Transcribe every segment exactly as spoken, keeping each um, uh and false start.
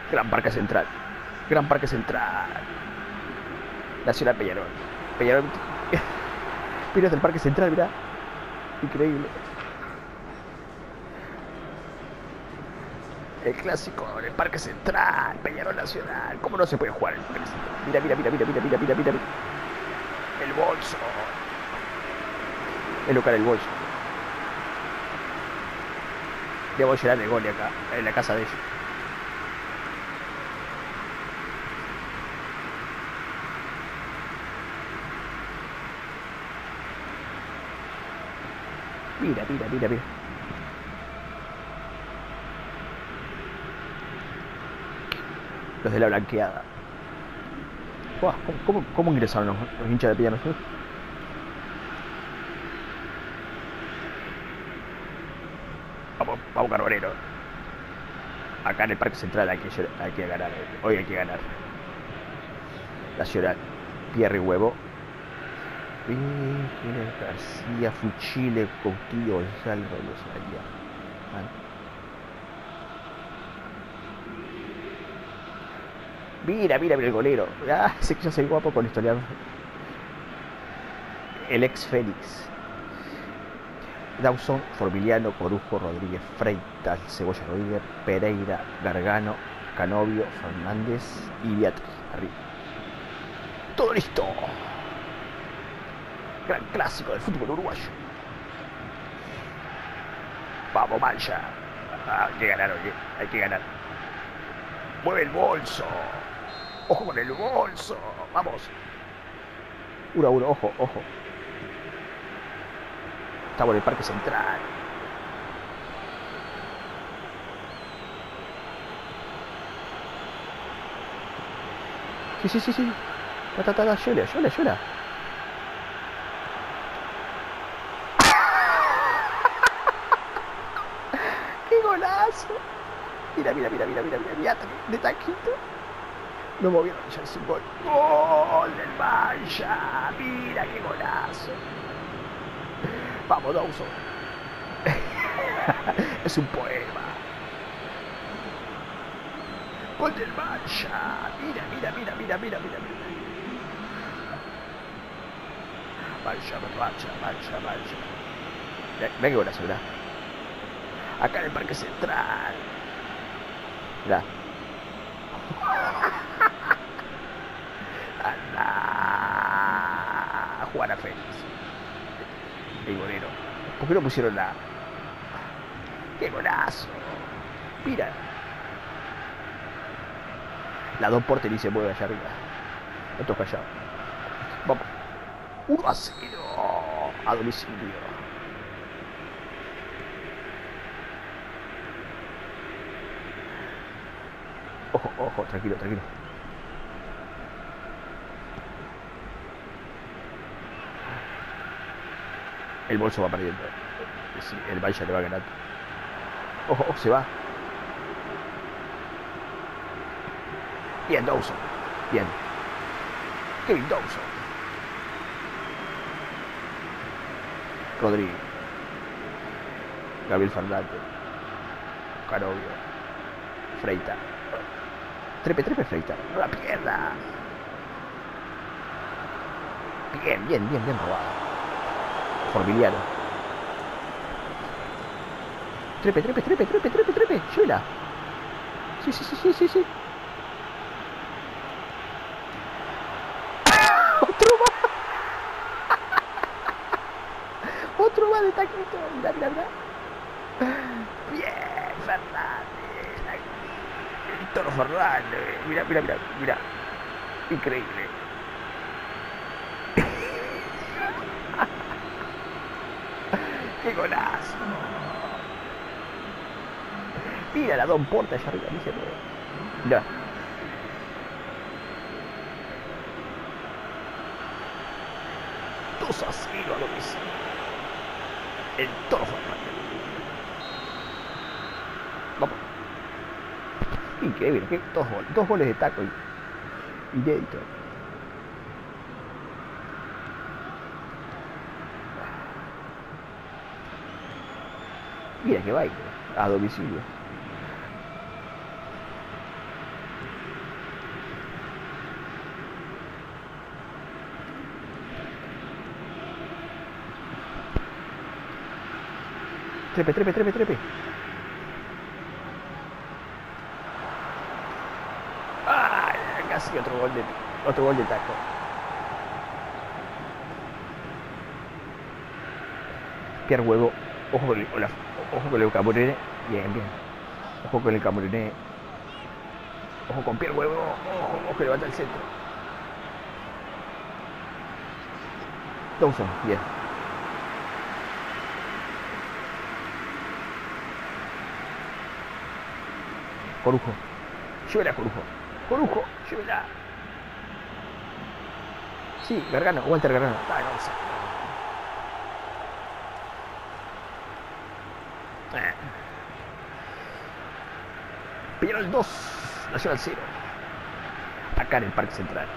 Gran Parque Central. Gran Parque Central. Nacional Peñarol. Peñarol. Pinos del Parque Central, mirá. Increíble. El clásico del Parque Central. Peñarol Nacional. ¿Cómo no se puede jugar en el Parque Central? Mira, mira, mira, mira, mira, mira, mira, mira. El bolso. El local, el bolso. Debo llenar el gol de acá, en la casa de ellos. Mira, mira, mira, mira. Los de la blanqueada. Uah, ¿cómo, cómo, cómo ingresaron los, los hinchas de Peñarol? Vamos, vamos Carbonero. Acá en el Parque Central hay que, hay que ganar. Hoy hay que ganar. Nacional. Pierre y Huevo. Virgen, García, Fuchile, Coutillo, Gonzalo, Rosalia. Mira, mira, mira el golero. Ah, ese que yo soy guapo con historiador. El ex Félix. Dawson, Formiliano, Corujo, Rodríguez, Freitas, Cebolla Rodríguez, Pereira, Gargano, Canovio, Fernández y Beatriz. Arriba. Todo listo. Gran clásico del fútbol uruguayo. Vamos, Mancha. Ah, hay que ganar, oye. Hay que ganar. Mueve el bolso. Ojo con el bolso. Vamos. Uno a uno, ojo, ojo. Estamos en el Parque Central. Sí, sí, sí, sí. Ta, ta, ta, ta, llora, llora, llora. ¡Qué golazo! Mira, mira, mira, mira, mira, mira, mira, de taquito. No movieron, ya es un gol. ¡Gol del Mancha! ¡Mira qué golazo! Vamos, Dawson. Es un poema. Gol del Mancha. Mira, mira, mira, mira, mira, mira, mira. Mancha, Mancha, Mancha, Mancha. Mira, mira qué golazo, mirá. Acá en el Parque Central. Mirá. Anda. Jugar a Félix. El golero. ¿Por qué no pusieron la? ¡Qué golazo! Mira. La Don Porter y se mueve allá arriba. Otro callado. Vamos. uno a cero. A domicilio. Ojo, ojo, tranquilo, tranquilo. El bolso va perdiendo. Sí, el Mancha le va ganando. Ojo, ojo, se va. Bien, Dawson. Bien. Kevin Dawson. Rodríguez. Gabriel Fernández. Canovio. Freita. Trepe, trepe, Freita. No la pierda. Bien, bien, bien, bien robado. Formiliano. Trepe, trepe, trepe, trepe, trepe, trepe. Llévela. Sí, sí, sí, sí, sí, sí. Otro más. Otro más de taquito. Mirá, mirá, mirá. Bien, Fernández. El Toro Fernández. Mirá, mirá, mirá, mirá. Increíble. ¡Qué golazo! Mira la Don Porta allá arriba, dice. Mirá. dos a cero a domicilio. El Toro Fernández. Vamos. Increíble, ¿qué? Dos goles, dos goles de taco inédito. Mira que baile, a domicilio. Trepe, trepe, trepe, trepe. ¡Ah! Casi otro gol de, otro gol de taco. Pierre Huevo. Ojo con el, hola, ojo con el Camorené. Bien, bien. Ojo con el Camorené. Ojo con Pierre Huevo. Ojo, ojo que levanta el centro. Dawson, bien. Corujo. Llévela, Corujo. Corujo, llévela. Sí, Gargano, Walter Gargano. Ah, no sé. Eh. Peñarol dos, Nacional cero. Acá en el Parque Central.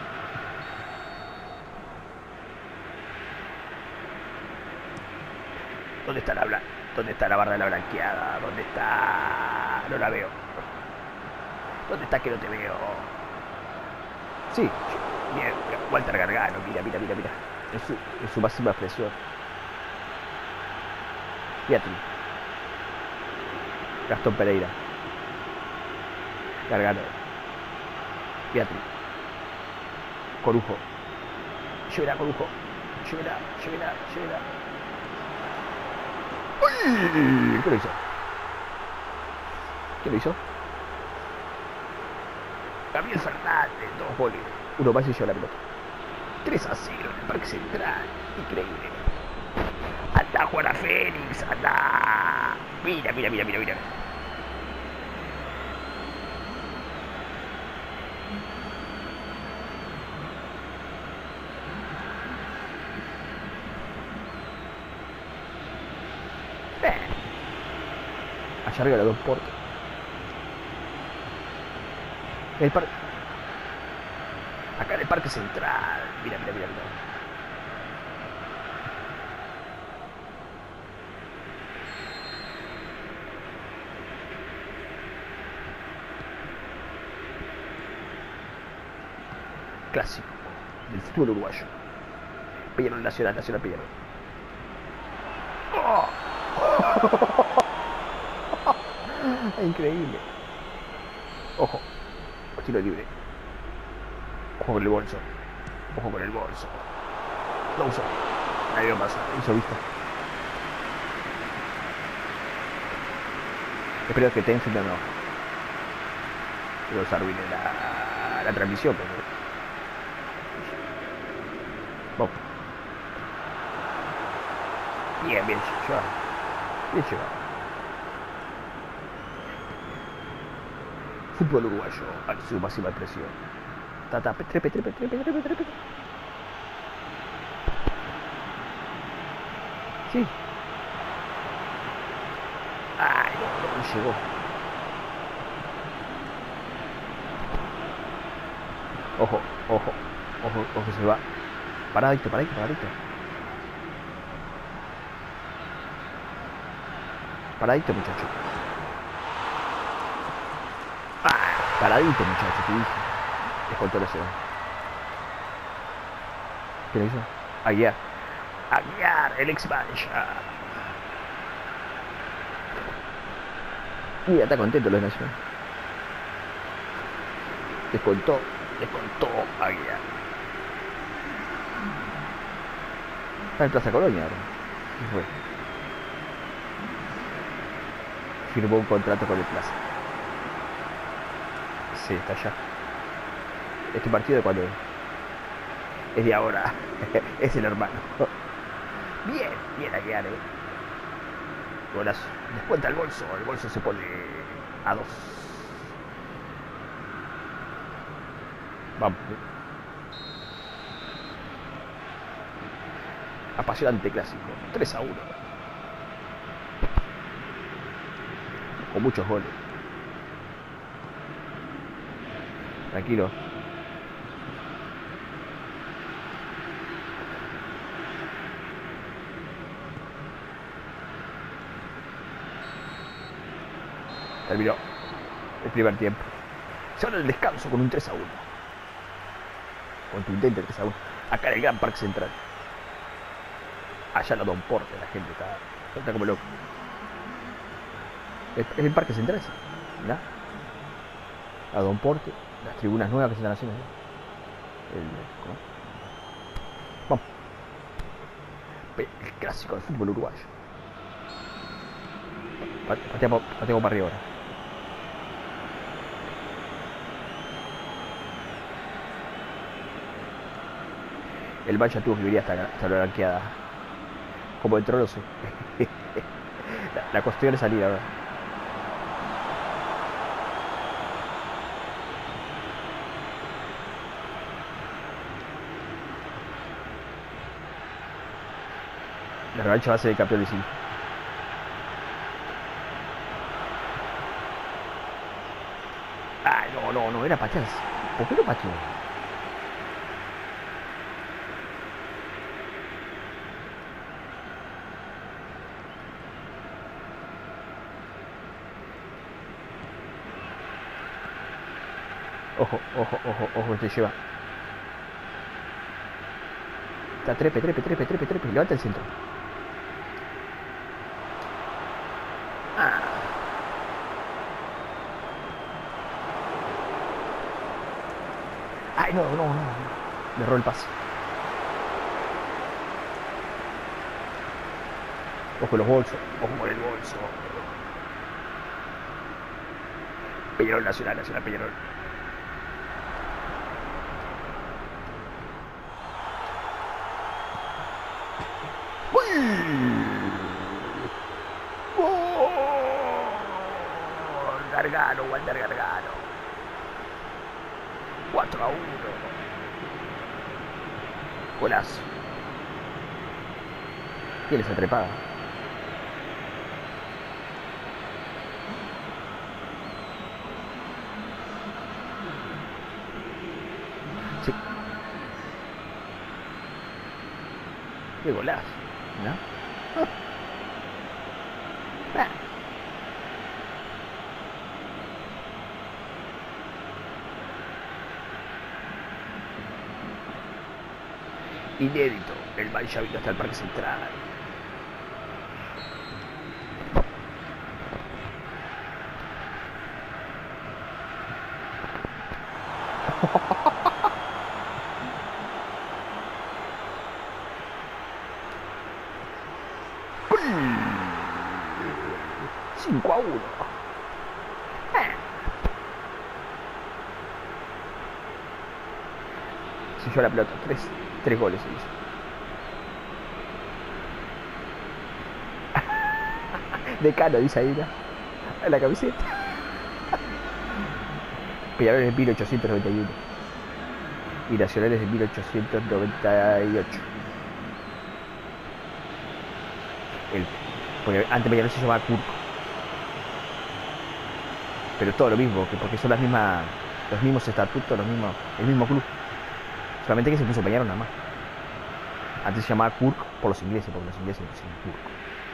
¿Dónde está la blanca? ¿Dónde está la barra de la blanqueada? ¿Dónde está? No la veo. ¿Dónde está que no te veo? Sí, bien, Walter Gargano, mira, mira, mira, mira. En su, en su máxima expresión. Beatriz. Gastón Pereira. Gargano. Beatriz. Corujo. Llévela, Corujo. Llévela, llévela, llévela. ¡Uy! ¿Qué lo hizo? ¿Qué lo hizo? Gabriel Fernández, dos goles. Uno más y lleva la pelota. tres a cero en el Parque Central. Increíble. Anda, Juana Félix, anda. Mira, mira, mira, mira, mira. Eh. Allá arriba la dos Porto. El parque. Acá en el Parque Central. Mira, mira, mira, mira. Clásico del fútbol uruguayo. Peñarol Nacional, Nacional Peñarol. ¡Oh! Increíble. Ojo. Tiro libre. Ojo con el bolso. Ojo con el bolso. Lo uso. Ahí va a pasar. Hizo vista. Espero que Tencent no. Los arruine la, la transmisión. Pero... Vamos. Bien, bien llevado. Bien llevado. Fútbol uruguayo a su máxima expresión. Tata, trepe, trepe, trepe, trepe, trepe. Sí. Ay, no, no llegó. Ojo, ojo, ojo, ojo, se va. Paradito, paradito, paradito. Paradito, muchacho. Ah, paradito, muchacho, te dije. Escoltó la ciudad. ¿Qué le hizo? Aguiar. Aguiar, el ex mancha. Mira, está contento los nacionales. Descontó, descontó Aguiar. Está en Plaza Colonia ahora. ¿Qué fue? Firmó un contrato con el Plaza. Sí, está allá. Este partido de cuando es. Es de ahora. Es el hermano. Bien, bien Aguiar, eh. Golazo. Descuenta el bolso. El bolso se pone a dos. Vamos. Apasionante clásico. tres a uno. Con muchos goles. Tranquilo. Terminó el primer tiempo. Se van al descanso con un tres a uno. Contundente tres a uno. Acá en el Gran Parque Central. Allá en la Don Porte la gente está, está como loco. Es el, el Parque Central, ese. Mirá. A Don Porte. Las tribunas nuevas que se están haciendo. El, vamos. El clásico del fútbol uruguayo. Pateamos para arriba ahora. El Bancha tuvo que vivir hasta, hasta la blanqueada. Como el troloso. la, la cuestión es salir ahora. La revancha va a ser el campeón de siglo. Ay, no, no, no, era patear. ¿Por qué no pateó? Ojo, ojo, ojo, ojo, te lleva. Está trepe, trepe, trepe, trepe, trepe. Levanta el centro. Ah. Ay, no, no, no. Le erró el pase. Ojo los bolsos. Ojo con el bolso. Peñarol Nacional, Nacional Peñarol. Gargano, Walter Gargano. cuatro a uno. Golazo. ¿Quién es trepada? Sí. Qué golazo, ¿no? Ah. Ah. Inédito, el Bancha vino hasta el Parque Central. cinco a uno. Se llevó la pelota. Tres, tres goles se hizo. Decano, dice ahí, ¿no? En la camiseta. Peñarol es de mil ochocientos noventa y uno. Y Nacional es de mil ochocientos noventa y ocho. El, porque antes Peñarol se llamaba Curco. Pero todo lo mismo, porque son las mismas, los mismos estatutos, los mismos, el mismo club. Solamente que se puso Peñarol nada más. Antes se llamaba Curco por los ingleses, porque los ingleses se pusieron Curco.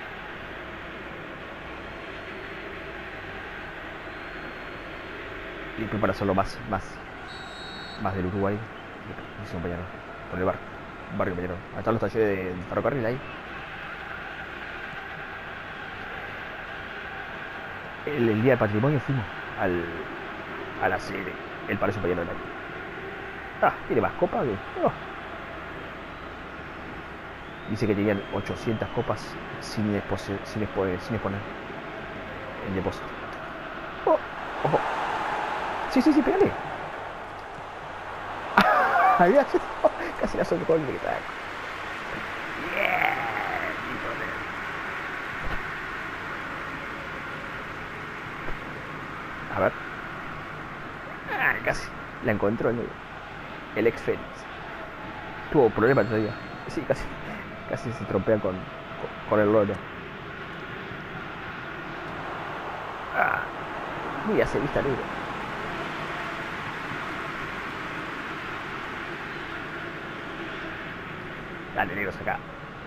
Y después para hacerlo más, más, más del Uruguay, hicieron Peñarol, por el barrio, barrio Peñarol. Ahí están los talleres del ferrocarril ahí. El, el día del patrimonio fuimos al, a la sede, el Palacio Peñarol ahí. Ah, tiene más copas que... Oh. Dice que tenían ochocientas copas sin, expose, sin, exponer, sin exponer el depósito. Oh, ojo. Sí, sí, sí, pégale. Había casi la soltó el que tal. Yeah. A ver. Ah, casi. La encontró el, el ex Félix. Tuvo problemas todavía. Sí, casi. Casi se trompea con, con, con el loro. Ah. Mira, se vista negro. Dale, negros acá.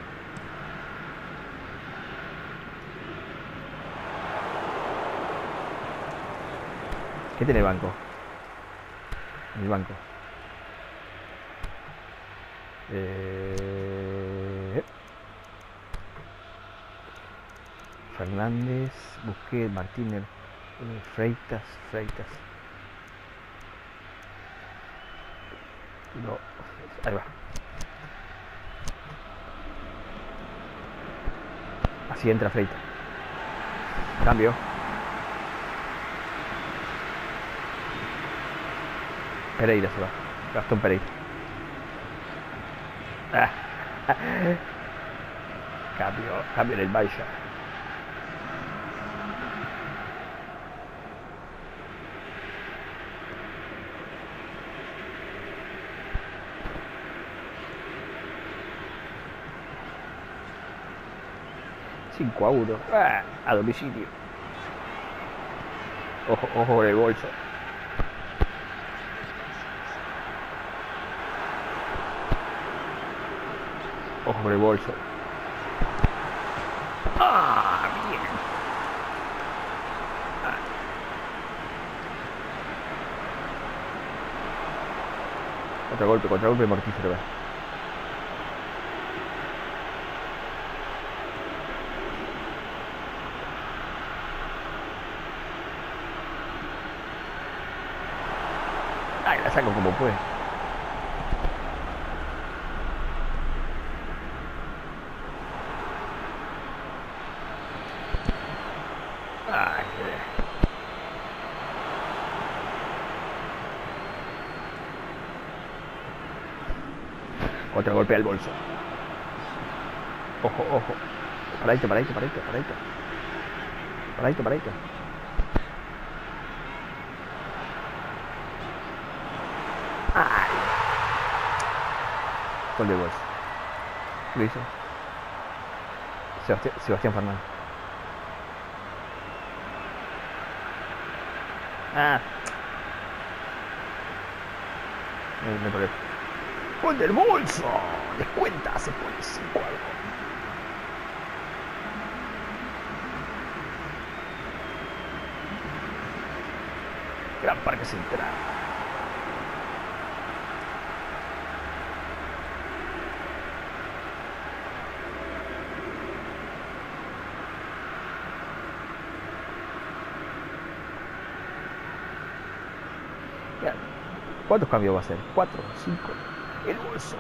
¿Qué tiene el banco? El banco. Eh... Fernández, Busquets, Martínez, eh, Freitas, Freitas. No, ahí va. Así entra Freitas. Cambio. Pereira se va. Gastón Pereira. Ah. Cambio, cambio en el Bayern. cinco a uno. Ah, a domicilio. Ojo, ojo con el bolso. Ojo con el bolso. Ah, bien. Ah. Contragolpe, contragolpe mortífero. Ay, la saco como puede. Ay, otra golpe al bolso. Ojo, ojo. Paradito, paradito, paradito, paradito. Paradito, paradito. Ay. Gol de bolso. Lo hizo Sebastián, Sebastián Fernández. Ah. Me, me colé. ¡Gol del bolso! Descuenta, se pone cinco algo. Gran Parque Central. ¿Cuántos cambios va a hacer? ¿Cuatro? ¿Cinco? El bolso.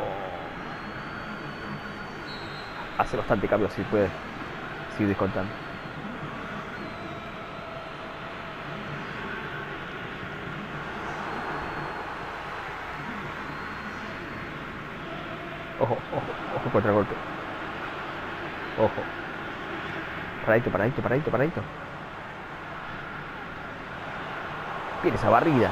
Hace bastante cambios si puede seguir descontando. Ojo, ojo, ojo contra golpe. Ojo. Paradito, paradito, paradito, paradito. Viene esa barrida.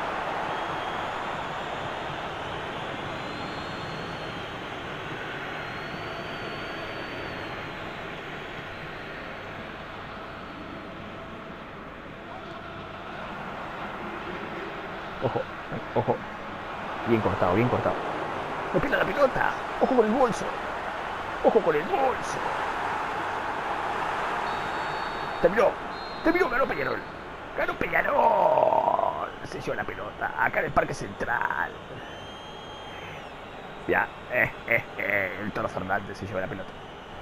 Ojo, ojo. Bien cortado, bien cortado. ¡No pierda la pelota! ¡Ojo con el bolso! ¡Ojo con el bolso! ¡Terminó! ¡Terminó! ¡Ganó Peñarol! ¡Ganó Peñarol! Se lleva la pelota. Acá en el Parque Central. Ya. Eh, eh, eh. El Toro Fernández se lleva la pelota.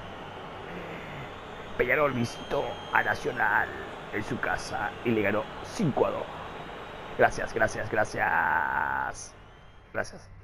Peñarol visitó a Nacional en su casa y le ganó cinco a dos. Gracias, gracias, gracias. Gracias.